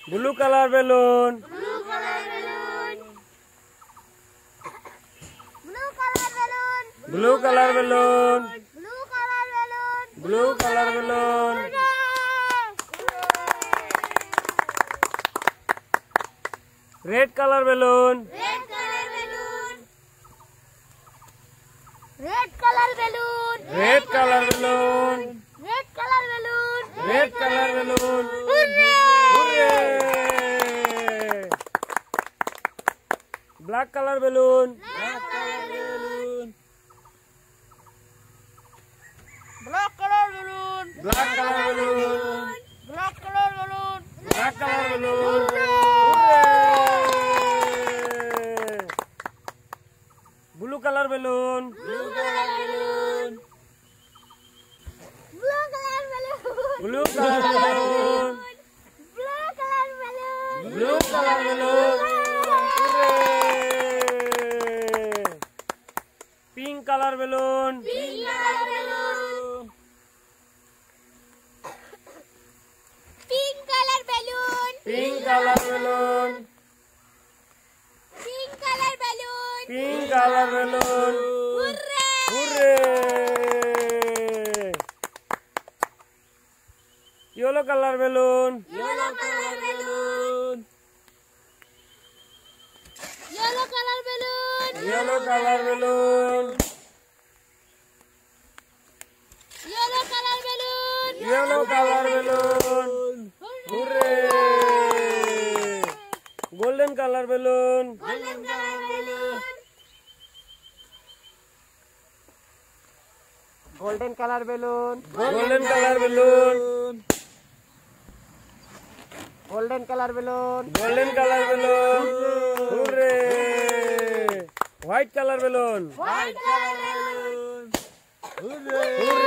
Blue color balloon. Blue color balloon. Blue color balloon. Blue color balloon. Blue color balloon. Blue color balloon. Red color balloon. Red color balloon. Red color balloon. Red color balloon. Red color balloon. Red color balloon. Hooray! Hooray! Black color balloon. Black color balloon. Black color balloon. Black color balloon. Black color balloon. Hooray! Hooray! Blue color balloon. Blue color balloon. Blue color balloon. Blue color balloon. Blue color balloon. Blue color balloon. Hooray! Pink color balloon. Pink color balloon. Pink color balloon. Pink color balloon. Pink color balloon. Pink color balloon. Hooray! Hooray! Yellow color balloon. Yellow color balloon. Yellow color balloon. Yellow color balloon. Yellow color balloon. Yellow color balloon. Hooray! Golden color balloon. Golden color balloon. golden color balloon, Golden color balloon. golden color balloon, Golden color balloon. Hooray! White color balloon. White color balloon. Hooray!